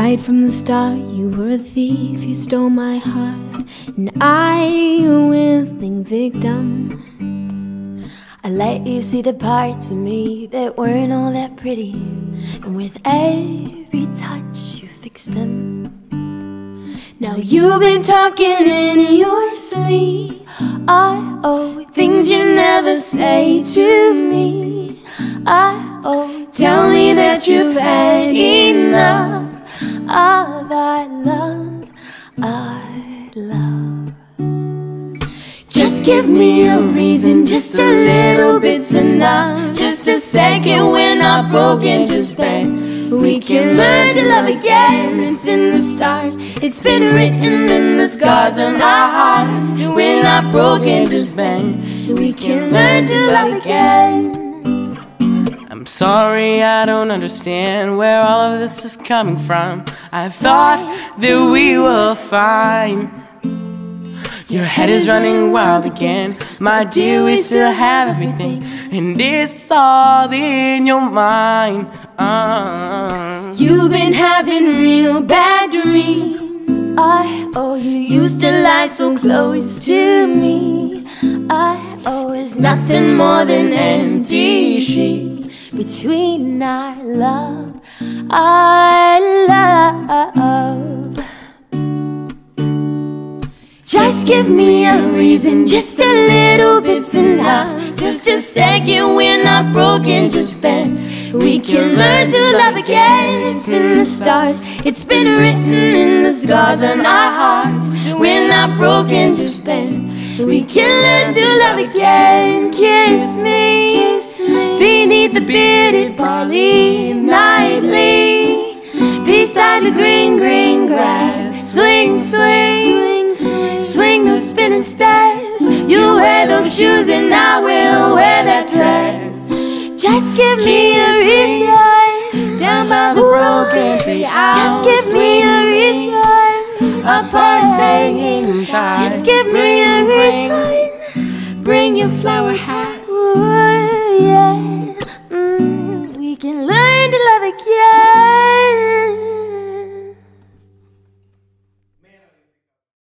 Right from the start, you were a thief, you stole my heart, and I, a willing victim. I let you see the parts of me that weren't all that pretty, and with every touch you fixed them. Now you've been talking in your sleep, things you never say to me. Tell me that you've had enough of our love. Just give me a reason, just a little bit's enough. Just a second, we're not broken, just bend. We can learn to love again, it's in the stars. It's been written in the scars on our hearts. We're not broken, just bend. We can learn to love again. I'm sorry, I don't understand where all of this is coming from. I thought that we were fine. Your head is running wild again. My dear, we still have everything, and it's all in your mind. You've been having real bad dreams. You used to lie so close to me. It's nothing more than empty sheets between our love. Just give me a reason, just a little bit's enough. Just a second, we're not broken, just bend. We can learn to love again, it's in the stars. It's been written in the scars on our hearts. We're not broken, just bend. We can learn to love again. Kiss me beneath the bearded barley nightly, beside the green, green grass. Swing, swing, swing those spinning steps. You wear those shoes and I will wear that dress. Just give me a reason, down by the broken tree house. Just give me a reason, a party's hanging inside. Just give me a reason. Bring your flower hat.